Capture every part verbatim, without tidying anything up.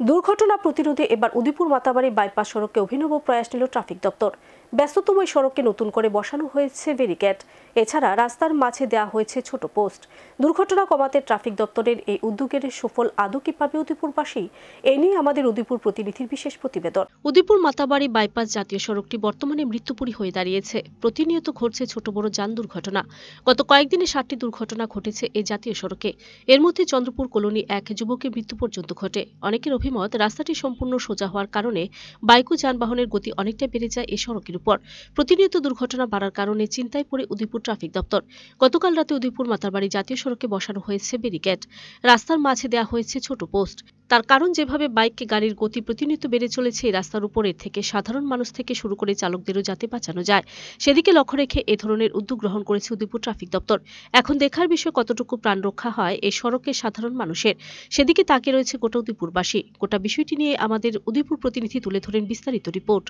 দুর্ঘটনা প্রতিরোধে এবার উদয়পুর মাতাবাড়ি বাইপাস সড়কে অভিনব প্রয়াস নিল ট্রাফিক দপ্তর। ব্যস্ততম এই সড়কে নতুন করে বসানো হয়েছে ব্যারিকেড, এছাড়া রাস্তার মাঝে দেওয়া হয়েছে ছোট পোস্ট। দুর্ঘটনা কমাতে ট্রাফিক দপ্তরের এই উদ্যোগের সফল আদৌ কি পাবে উদয়পুরবাসী? এ নিয়ে আমাদের উদয়পুর প্রতিনিধির বিশেষ প্রতিবেদন। উদয়পুর মাতাবাড়ি বাইপাস জাতীয় সড়কটি বর্তমানে মৃত্যুপুরী হয়ে দাঁড়িয়েছে। প্রতিনিয়ত ঘটছে ছোট বড় যান দুর্ঘটনা। গত কয়েকদিনে ষাটটি দুর্ঘটনা ঘটেছে এই জাতীয় সড়কে। এর মধ্যে চন্দ্রপুর কলোনি এক যুবকের মৃত্যু পর্যন্ত ঘটে। অনেকের অভিমত, রাস্তাটি সম্পূর্ণ সোজা হওয়ার কারণে বাইক ও যানবাহনের গতি অনেকটা বেড়ে যায় এই সড়কের উপর। প্রতিনিয়ত দুর্ঘটনা বাড়ার কারণে চিন্তায় পড়ে উদয়পুর ট্রাফিক দপ্তর। গতকাল রাতে উদয়পুর মাতারবাড়ি জাতীয় সড়কে বসানো হয়েছে ব্যারিকেড, রাস্তার মাঝে দেওয়া হয়েছে ছোট পোস্ট। তার কারণ, যেভাবে বাইক গাড়ির গতি প্রতিনিয়ত বেড়ে চলেছে এই রাস্তার উপর, এর থেকে সাধারণ মানুষ থেকে শুরু করে চালকদেরও যাতে বাঁচানো যায়, সেদিকে লক্ষ্য রেখে এ ধরনের উদ্যোগ গ্রহণ করেছে উদয়পুর ট্রাফিক দপ্তর। এখন দেখার বিষয় কতটুকু প্রাণ রক্ষা হয় এই সড়কের সাধারণ মানুষের, সেদিকে তাকিয়ে রয়েছে গোটা উদয়পুরবাসী। গোটা বিষয়টি নিয়ে আমাদের উদয়পুর প্রতিনিধি তুলে ধরেন বিস্তারিত রিপোর্ট।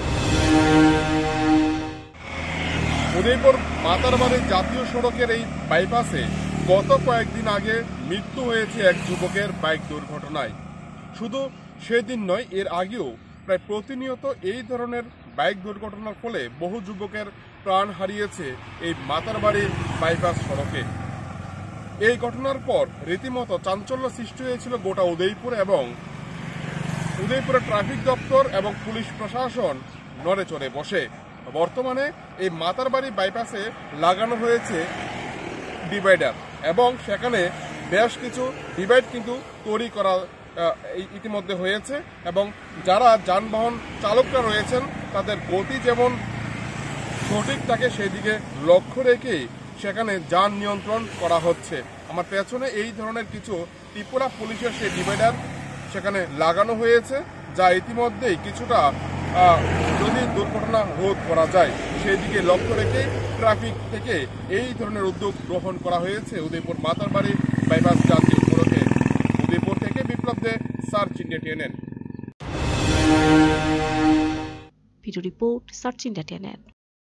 উদয়পুর মাতারবাড়ি জাতীয় সড়কের এই বাইপাসে গত কয়েকদিন আগে মৃত্যু হয়েছে এক যুবকের বাইক দুর্ঘটনায়। শুধু সেদিন নয়, এর আগেও প্রায় প্রতিনিয়ত এই ধরনের বাইক দুর্ঘটনার ফলে বহু যুবকের প্রাণ হারিয়েছে এই মাতারবাড়ি বাইপাস সড়কে। এই ঘটনার পর রীতিমতো চাঞ্চল্য সৃষ্টি হয়েছিল গোটা উদয়পুর, এবং উদয়পুরের ট্রাফিক দপ্তর এবং পুলিশ প্রশাসন নড়ে চড়ে বসে। বর্তমানে এই মাতারবাড়ি বাইপাসে লাগানো হয়েছে ডিভাইডার, এবং সেখানে বেশ কিছু ডিভাইড কিন্তু তৈরি করা ইতিমধ্যে হয়েছে, এবং যারা যানবাহন চালকরা রয়েছেন তাদের গতি যেমন সঠিক থাকে সেই দিকে লক্ষ্য রেখেই সেখানে যান নিয়ন্ত্রণ করা হচ্ছে। আমার পেছনে এই ধরনের কিছু ত্রিপুরা পুলিশের সেই ডিভাইডার সেখানে লাগানো হয়েছে, যা ইতিমধ্যেই কিছুটা যদি দুর্ঘটনা রোধ করা যায় সেই দিকে লক্ষ্য রেখে ট্রাফিক থেকে এই ধরনের উদ্যোগ গ্রহণ করা হয়েছে উদয়পুর মাতারবাড়ি বাইপাস জাতীয় সড়কে। উদয়পুর থেকে Biplab Dey, search India TNN. Video report, search India TNN.